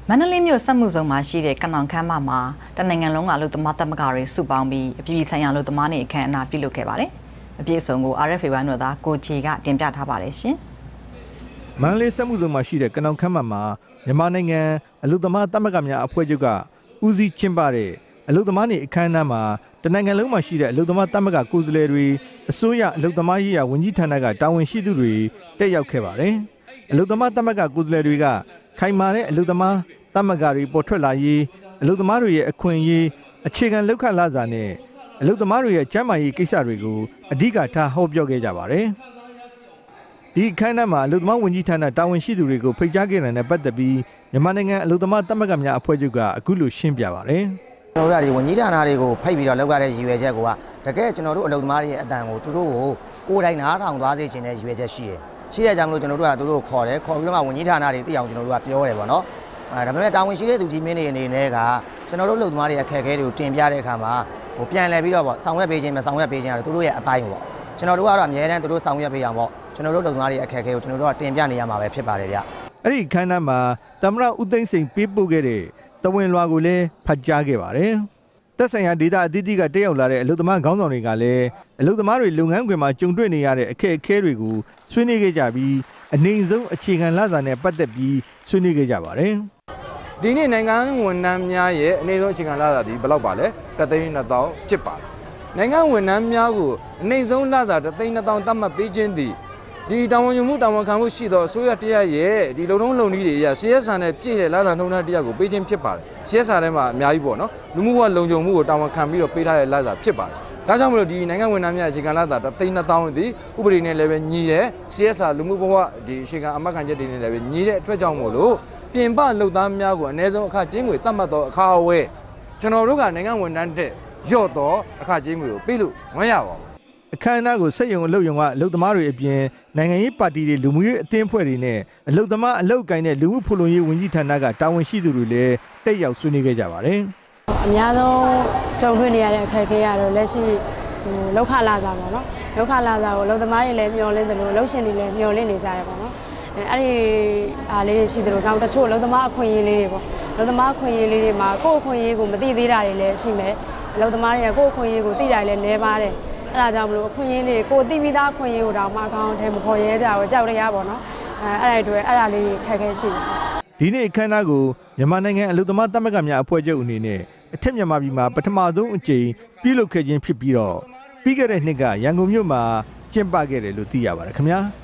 မန္တလေးမြို့စက်မှုဇုံမှာရှိတဲ့ကနောင်ခမ်းမမှာတနိုင်ငံလုံးကအလုပ်သမားသမဂ္ဂတွေစုပေါင်းပြီးအပြည်ပြည်ဆိုင်ရာအလုပ်သမားနေ့အခမ်းအနားပြုလုပ်ခဲ့ပါတယ်။အပြည့်အစုံကို RFA ဝိုင်းတော်သားကိုချီကတင်ပြထားပါတယ်ရှင်။မန္တလေးစက်မှုဇုံမှာရှိတဲ့ကနောင်ခမ်းမမှာမြန်မာနိုင်ငံအလုပ်သမားသမဂ္ဂများအဖွဲ့ချုပ်ကဦးစီးကျင်းပတဲ့အလုပ်သမားနေ့အခမ်းအနားမှာတနိုင်ငံလုံးမှာရှိတဲ့အလုပ်သမားသမဂ္ဂကိုယ်စားလှယ်တွေအစိုးရအလုပ်သမားရေးရာဝန်ကြီးဌာနကတာဝန်ရှိသူတွေတက်ရောက်ခဲ့ပါတယ်။အလုပ်သမားသမဂ္ဂကိုယ်စားလှယ်တွေကခိုင်မာတဲ့အလုပ်သမားသမဂ္ဂတွေပေါ်ထွက်လာရေးအလုပ်သမားတွေရဲ့အခွင့်အရေးအခြေခံလောက်ခလစာနဲ့အလုပ်သမားတွေရဲ့ကျန်းမာရေးကိစ္စတွေကိုအဓိကထားဟောပြောခဲ့ကြပါတယ်။ဒီအခမ်းအနားမှာအလုပ်သမားဝန်ကြီးဌာနတာဝန်ရှိသူတွေကိုဖိတ်ကြားခဲ့တဲ့နဲ့ပတ်သက်ပြီးမြန်မာနိုင်ငံအလုပ်သမားသမဂ္ဂများအဖွဲ့ချုပ်ကအခုလိုရှင်းပြပါတယ်။ကျွန်တော်တို့ကဝန်ကြီးဌာနတွေကိုဖိတ်ပြီးတော့လုပ်ရတဲ့ရည်ရွယ်ချက်ကတကယ်ကျွန်တော်တို့အလုပ်သမားတွေရဲ့အတန်ကိုသူတို့ကိုယ်တိုင်နားထောင်သွားစေချင်တဲ့ရည်ရွယ်ချက်ရှိတယ်။ရှိတဲ့ကြောင့်မလို့ကျွန်တော်တို့ကသူတို့ခေါ်ပြီးတော့ဝန်ကြီးဌာနတွေသိအောင်ကျွန်တော်တို့ကပြောတယ်ပေါ့နော်။ဒါပေမဲ့တာဝန်ရှိတဲ့သူကြီးမင်းတွေအနေနဲ့ကကျွန်တော်တို့အလုပ်သမားတွေအခက်အခဲတွေကိုတင်ပြတဲ့အခါမှာပြန်လည်ပြီးတော့ပေါ့ဆောင်ရွက်ပေးခြင်းမဆောင်ရွက်ပေးခြင်းကတော့သူတို့ရဲ့အပိုင်းပေါ့။ကျွန်တော်တို့ကတော့အများတန်းသူတို့ဆောင်ရွက်ပေးအောင်ပေါ့ကျွန်တော်တို့အလုပ်သမားတွေအခက်အခဲကိုကျွန်တော်တို့ကတင်ပြနေရမှာပဲဖြစ်ပါတယ်ဗျ။အဲ့ဒီအခမ်းအနားမှာသမ္မတဦးသိန်းစိန်ပေးပို့ခဲ့တဲ့တဝင်လွှာကိုလည်းဖတ်ကြားခဲ့ပါတယ်။သက်ဆိုင်ရာဒေသအသီးသီးကတက်ရောက်လာတဲ့အလုပ်သမားခေါင်းဆောင်တွေကလည်းအလုပ်သမားတွေလုပ်ငန်းခွင်မှာကြုံတွေ့နေရတဲ့အခက်အခဲတွေကိုဆွေးနွေးခဲ့ကြပြီးအနေဆုံးအခြေခံလစာနဲ့ပတ်သက်ပြီးဆွေးနွေးခဲ့ကြပါတယ်။ဒီနေ့နိုင်ငံဝန်ထမ်းများရဲ့အနေဆုံးအခြေခံလစာဒီဘယ်လောက်ပါလဲ1,200,000ဖြစ်ပါတယ်။နိုင်ငံဝန်ထမ်းများကိုအနေဆုံးလစာ1,200,000သတ်မှတ်ပေးခြင်းသည်ဒီတာဝန်ယူမှုတာဝန်ခံမှုရှိသောအစိုးရတရားရဲ့ဒီလုံထုံးလုံနည်းတွေအရ CSR နဲ့ပြည့်တဲ့လစာနှုန်းထားတရားကိုပေးခြင်းဖြစ်ပါတယ်။ CSR ထဲမှာအများကြီးပေါ့နော်လူမှုဘဝလုံခြုံမှုကိုတာဝန်ခံပြီးတော့ပေးထားတဲ့လစာဖြစ်ပါတယ်။ဒါကြောင့်မလို့ဒီနိုင်ငံဝန်ထမ်းများအခြေခံလစာ1,200,000သည်ဥပဒေနဲ့လည်းပဲညီတဲ့ CSR လူမှုဘဝဒီအခြေခံအမှတ်ခံချက်တွေနဲ့လည်းပဲညီတဲ့အတွက်ကြောင့်မို့လို့ပြင်ပလုပ်သားများကိုအ ਨੇ ဆုံးအခကြေးငွေသတ်မှတ်သောအခါအဝယ်ကျွန်တော်တို့ကနိုင်ငံဝန်ထမ်းတဲ့ရော့တော့အခကြေးငွေကိုပေးလို့မရပါဘူးအခမ်းအနားကိုစက်ရုံအလုပ်ရုံကအလုပ်သမားတွေအပြင်နိုင်ငံရေးပါတီတွေလူမှုရေးအသင်းအဖွဲ့တွေနဲ့အလုပ်သမားအလုပ်ကိုင်တဲ့လူမှုဖူလုံရေးဝန်ကြီးဌာနကတာဝန်ရှိသူတွေလည်းတက်ရောက်ဆွေးနွေးခဲ့ကြပါတယ်။အများဆုံးကြုံတွေ့နေရတဲ့အခက်အခဲကတော့လက်ရှိလောက်ခလာစာပေါ့နော်။လောက်ခလာစာကိုအလုပ်သမားတွေလည်းမျှော်လင့်တယ်လို့အလုပ်ရှင်တွေလည်းမျှော်လင့်နေကြတယ်ပေါ့နော်။အဲ့ဒီအားလေးရှိတယ်လို့တော့တချို့အလုပ်သမားအခွင့်အရေးလေးတွေပေါ့။အလုပ်သမားအခွင့်အရေးလေးတွေမှာကိုယ့်အခွင့်အရေးကိုမသိသေးတာတွေလည်းရှိမယ်။အလုပ်သမားတွေကကိုယ့်အခွင့်အရေးကိုသိတာလည်းနည်းပါတယ်။အဲ့ဒါကြောင့်မလို့အခွင့်အရေးလေးကိုသိပြီးသားအခွင့်အရေးကိုတောင်မှအကောင်းအထည်မဖော်ရဲကြဘူးကြောက်ရပါတော့အဲ့ဒါတွေအဲ့ဒါလေးခက်ခဲရှိတယ်ဒီနေ့အခမ်းအနားကိုမြန်မာနိုင်ငံအလုပ်သမားသမဂ္ဂများအဖွဲ့ချုပ်အနေနဲ့အထက်မြန်မာပြည်မှာပထမဆုံးအကြိမ်ပြုလုပ်ခဲ့ခြင်းဖြစ်ပြီးတော့ပြီးခဲ့တဲ့နှစ်ကရန်ကုန်မြို့မှာကျင်းပခဲ့တယ်လို့သိရပါတယ်ခင်ဗျာ။